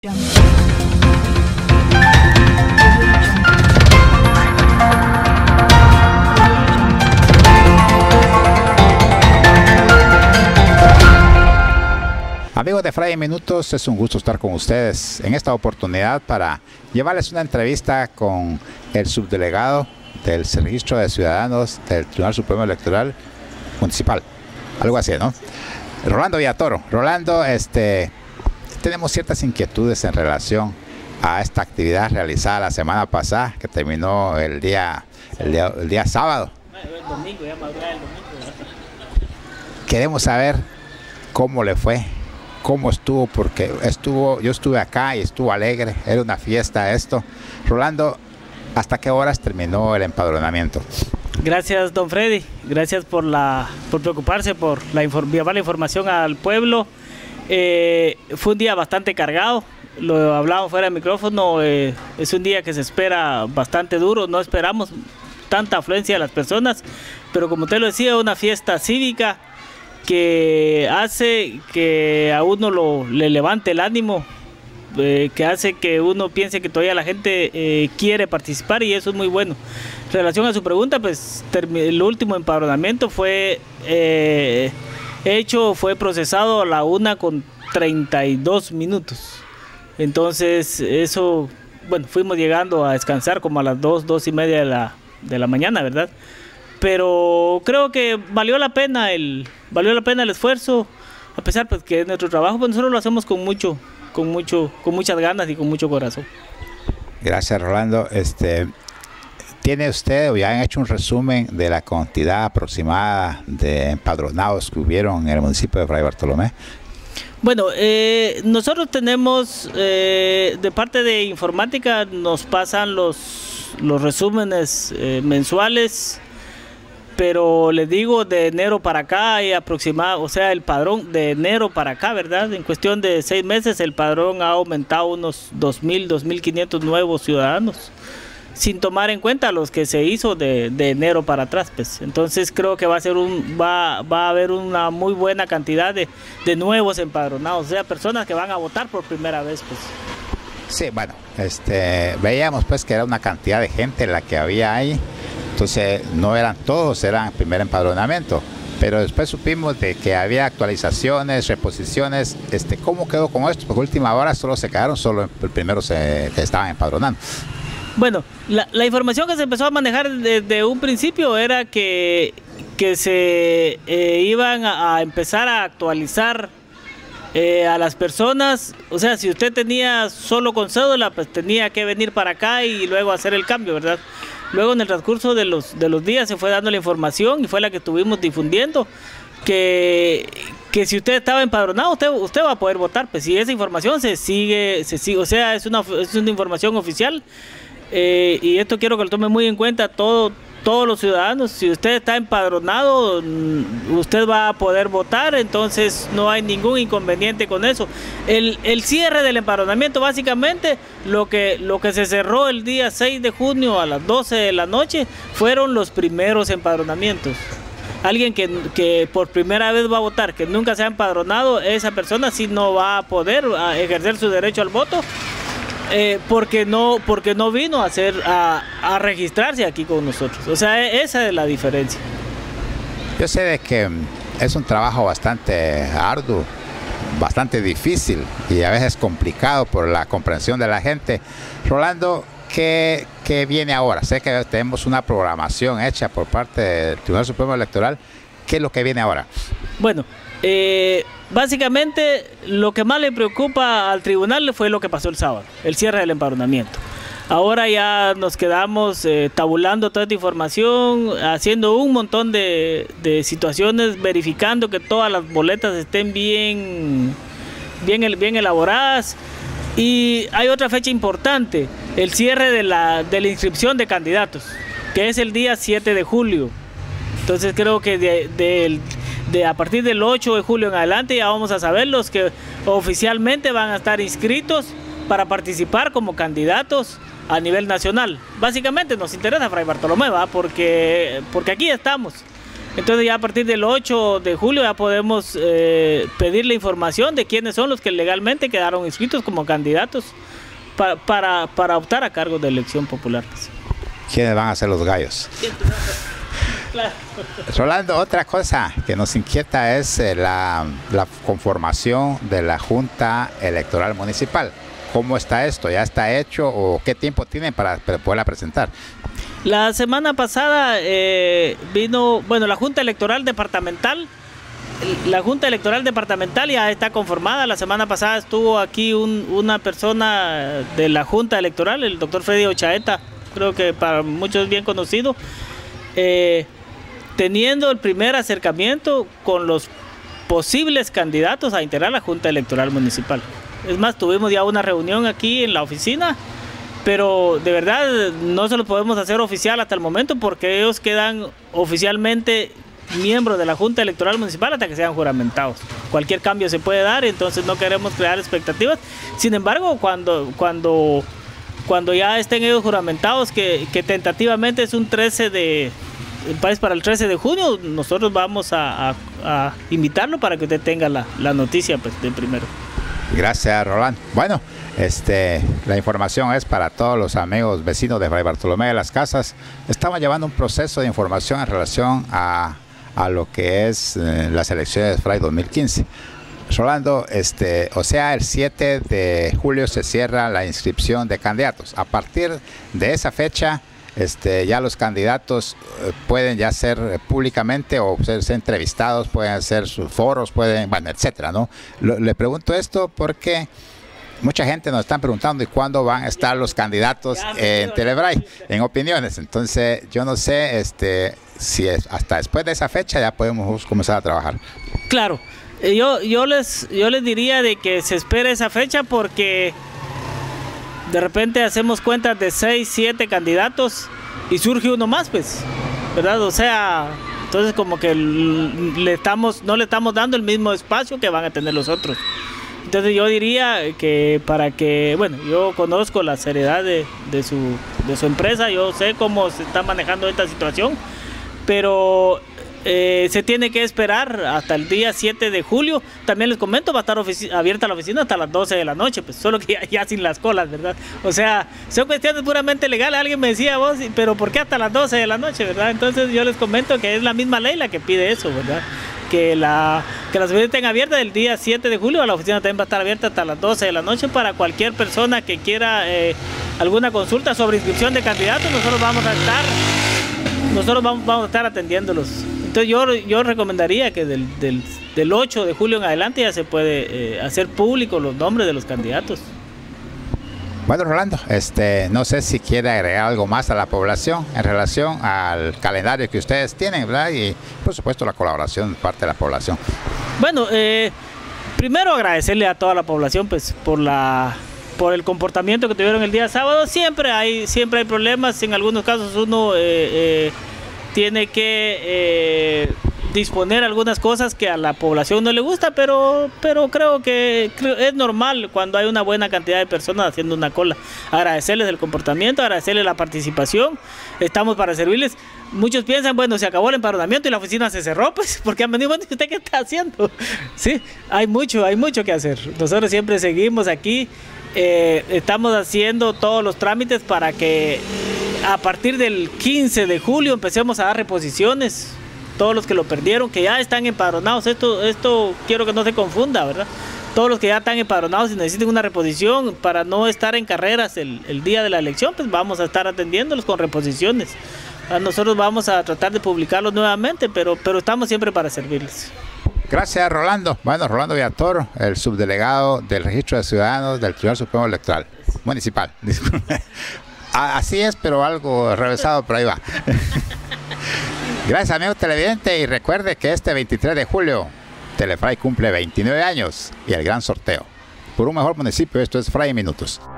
Amigos de Friday Minutos, es un gusto estar con ustedes en esta oportunidad para llevarles una entrevista con el subdelegado del Registro de Ciudadanos del Tribunal Supremo Electoral Municipal, algo así, ¿no? Rolando Villatoro. Rolando, tenemos ciertas inquietudes en relación a esta actividad realizada la semana pasada, que terminó el día sábado. El domingo, ya madrugada el domingo. Queremos saber cómo le fue, cómo estuvo, porque yo estuve acá y estuvo alegre, era una fiesta esto. Rolando, ¿hasta qué horas terminó el empadronamiento? Gracias, don Freddy, gracias por preocuparse, por llevar la información al pueblo. Fue un día bastante cargado, lo hablábamos fuera del micrófono, es un día que se espera bastante duro, no esperamos tanta afluencia de las personas, pero como usted lo decía, una fiesta cívica que hace que a uno le levante el ánimo, que hace que uno piense que todavía la gente quiere participar, y eso es muy bueno. En relación a su pregunta, pues el último empadronamiento fue procesado a la 1:32. Entonces eso, bueno, fuimos llegando a descansar como a las 2:30 de la mañana, ¿verdad? Pero creo que valió la pena el esfuerzo, a pesar pues que es nuestro trabajo, pues nosotros lo hacemos con muchas ganas y con mucho corazón. Gracias, Rolando. ¿Tiene usted o ya han hecho un resumen de la cantidad aproximada de empadronados que hubieron en el municipio de Fray Bartolomé? Bueno, nosotros tenemos, de parte de informática, nos pasan los resúmenes mensuales, pero les digo, de enero para acá hay aproximado, o sea, el padrón de enero para acá, ¿verdad? En cuestión de 6 meses el padrón ha aumentado unos 2.000, 2.500 nuevos ciudadanos, sin tomar en cuenta los que se hizo de enero para atrás, pues. Entonces creo que va a haber una muy buena cantidad de nuevos empadronados, o sea, personas que van a votar por primera vez, pues. Sí, bueno, veíamos pues que era una cantidad de gente la que había ahí. Entonces no eran todos, eran primer empadronamiento, pero después supimos de que había actualizaciones, reposiciones. ¿Cómo quedó con esto? Porque última hora solo se quedaron, solo el primero se estaban empadronando. Bueno, la información que se empezó a manejar desde un principio era que se iban a empezar a actualizar a las personas. O sea, si usted tenía solo con cédula, pues tenía que venir para acá y luego hacer el cambio, ¿verdad? Luego, en el transcurso de los días, se fue dando la información y fue la que estuvimos difundiendo, que si usted estaba empadronado, usted va a poder votar. Pues si esa información se sigue, o sea, es una información oficial, y esto quiero que lo tome muy en cuenta todos los ciudadanos. Si usted está empadronado, usted va a poder votar, entonces no hay ningún inconveniente con eso. El cierre del empadronamiento, básicamente, lo que se cerró el día 6 de junio a las 12 de la noche, fueron los primeros empadronamientos. Alguien que por primera vez va a votar, que nunca se ha empadronado, esa persona sí no va a poder ejercer su derecho al voto, porque no vino a registrarse aquí con nosotros. O sea, esa es la diferencia. Yo sé de que es un trabajo bastante arduo, bastante difícil y a veces complicado por la comprensión de la gente. Rolando, ¿qué viene ahora? Sé que tenemos una programación hecha por parte del Tribunal Supremo Electoral. ¿Qué es lo que viene ahora? Bueno, básicamente lo que más le preocupa al tribunal fue lo que pasó el sábado, el cierre del empadronamiento. Ahora ya nos quedamos tabulando toda esta información, haciendo un montón de situaciones, verificando que todas las boletas estén bien elaboradas. Y hay otra fecha importante, el cierre de la inscripción de candidatos, que es el día 7 de julio. Entonces creo que a partir del 8 de julio en adelante ya vamos a saber los que oficialmente van a estar inscritos para participar como candidatos a nivel nacional. Básicamente nos interesa Fray Bartolomé, ¿va? Porque aquí estamos. Entonces ya a partir del 8 de julio ya podemos pedir la información de quiénes son los que legalmente quedaron inscritos como candidatos para optar a cargos de elección popular. ¿Quiénes van a ser los gallos? Claro. Rolando, otra cosa que nos inquieta es la conformación de la Junta Electoral Municipal. ¿Cómo está esto? ¿Ya está hecho o qué tiempo tienen para poderla presentar? La semana pasada vino, bueno, la Junta Electoral Departamental. La Junta Electoral Departamental ya está conformada. La semana pasada estuvo aquí una persona de la Junta Electoral, el doctor Freddy Ochaeta, creo que para muchos es bien conocido, teniendo el primer acercamiento con los posibles candidatos a integrar la Junta Electoral Municipal. Es más, tuvimos ya una reunión aquí en la oficina, pero de verdad no se lo podemos hacer oficial hasta el momento porque ellos quedan oficialmente miembros de la Junta Electoral Municipal hasta que sean juramentados. Cualquier cambio se puede dar, entonces no queremos crear expectativas. Sin embargo, cuando ya estén ellos juramentados, que tentativamente es un 13 de... parece para el 13 de junio, nosotros vamos a invitarlo para que usted tenga la noticia pues, de primero. Gracias, Rolando. Bueno, la información es para todos los amigos vecinos de Fray Bartolomé de las Casas. Estamos llevando un proceso de información en relación a lo que es las elecciones de Fray 2015. Rolando, o sea, el 7 de julio se cierra la inscripción de candidatos. A partir de esa fecha, ya los candidatos pueden ya ser públicamente o ser entrevistados, pueden hacer sus foros, pueden, bueno, etcétera, ¿no? Le pregunto esto porque mucha gente nos está preguntando y cuándo van a estar los candidatos en Telebrite, en opiniones. Entonces, yo no sé si hasta después de esa fecha ya podemos comenzar a trabajar. Claro, yo les diría de que se espere esa fecha porque de repente hacemos cuentas de 6, 7 candidatos y surge uno más, pues, ¿verdad? O sea, entonces como que no le estamos dando el mismo espacio que van a tener los otros. Entonces yo diría que bueno, yo conozco la seriedad de su empresa, yo sé cómo se está manejando esta situación, pero se tiene que esperar hasta el día 7 de julio. También les comento, va a estar abierta la oficina hasta las 12 de la noche, pues solo que ya sin las colas, ¿verdad? O sea, son cuestiones puramente legales. Alguien me decía, vos, pero ¿por qué hasta las 12 de la noche, verdad? Entonces yo les comento que es la misma ley la que pide eso, ¿verdad? Que las oficinas estén abiertas el día 7 de julio, la oficina también va a estar abierta hasta las 12 de la noche para cualquier persona que quiera alguna consulta sobre inscripción de candidatos. Nosotros vamos a estar atendiéndolos. Entonces yo recomendaría que del 8 de julio en adelante ya se puede hacer público los nombres de los candidatos. Bueno, Rolando, no sé si quiere agregar algo más a la población en relación al calendario que ustedes tienen, ¿verdad? Y por supuesto la colaboración de parte de la población. Bueno, primero agradecerle a toda la población pues por el comportamiento que tuvieron el día sábado. Siempre hay problemas, en algunos casos uno tiene que disponer algunas cosas que a la población no le gusta, pero creo que es normal cuando hay una buena cantidad de personas haciendo una cola. Agradecerles el comportamiento, agradecerles la participación, estamos para servirles. Muchos piensan, bueno, se acabó el empadronamiento y la oficina se cerró, pues, porque han venido, bueno, ¿usted qué está haciendo? Sí, hay mucho que hacer. Nosotros siempre seguimos aquí, estamos haciendo todos los trámites para que a partir del 15 de julio empecemos a dar reposiciones. Todos los que lo perdieron, que ya están empadronados, esto quiero que no se confunda, ¿verdad? Todos los que ya están empadronados y necesiten una reposición para no estar en carreras el día de la elección, pues vamos a estar atendiéndolos con reposiciones. Nosotros vamos a tratar de publicarlos nuevamente, pero estamos siempre para servirles. Gracias, Rolando. Bueno, Rolando Villatoro, el subdelegado del Registro de Ciudadanos del Tribunal Supremo Electoral Municipal. Así es, pero algo revesado, por ahí va. Gracias, amigo televidente, y recuerde que este 23 de julio Telefray cumple 29 años y el gran sorteo por un mejor municipio. Esto es Fray en Minutos.